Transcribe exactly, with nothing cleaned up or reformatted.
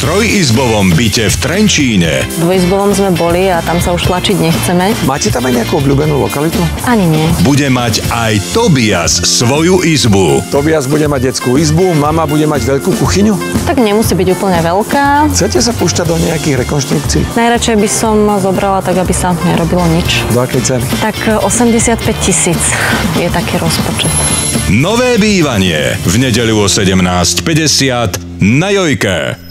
trojizbovom byte v Trenčíne. V dvojizbovom sme boli a tam sa už tlačiť nechceme. Máte tam aj nejakú obľúbenú lokalitu? Ani nie. Bude mať aj Tobias svoju izbu. Tobias bude mať detskú izbu, mama bude mať veľkú kuchyňu? Tak nemusí byť úplne veľká. Chcete sa púšťať do nejakých rekonštrukcií? Najradšej by som zobrala tak, aby sa nerobilo nič. Do akej ceny? Tak osemdesiatpäť tisíc je taký rozpočet. Nové bývanie v nedeľu o sedemnásť päťdesiat na Jojke.